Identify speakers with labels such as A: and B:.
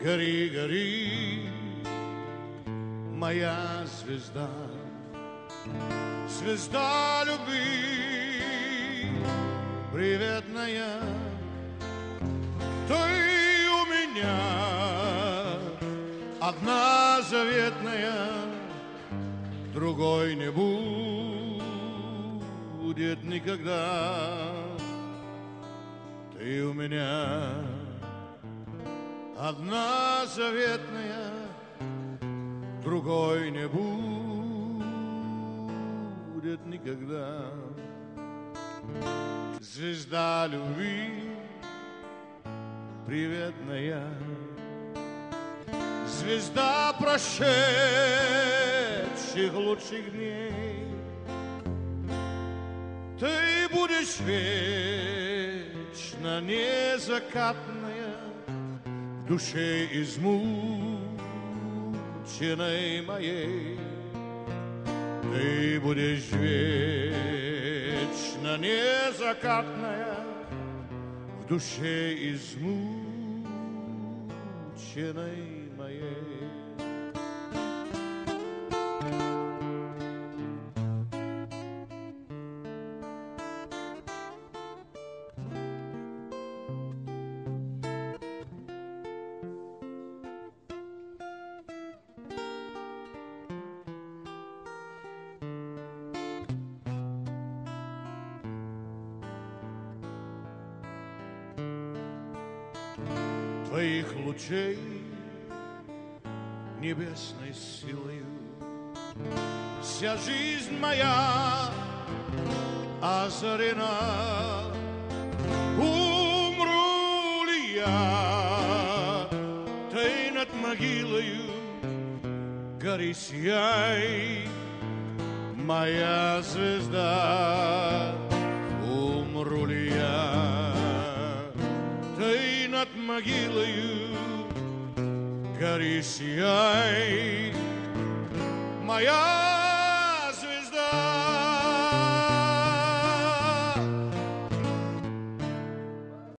A: Гори, гори, моя звезда, звезда любви, приветная. Ты у меня одна заветная, другой не будет никогда. Ты у меня одна заветная, другой не будет никогда. Звезда любви, приветная, звезда прошедших лучших дней. Ты будешь вечно незакатная в душе измученной моей. Ты будешь вечно незакатная в душе измученной моей. Твоих лучей небесной силою вся жизнь моя озарена. Умру ли я, ты над могилою гори, сияй, моя звезда. Умру ли я, ты над могилою гори, сияй, моя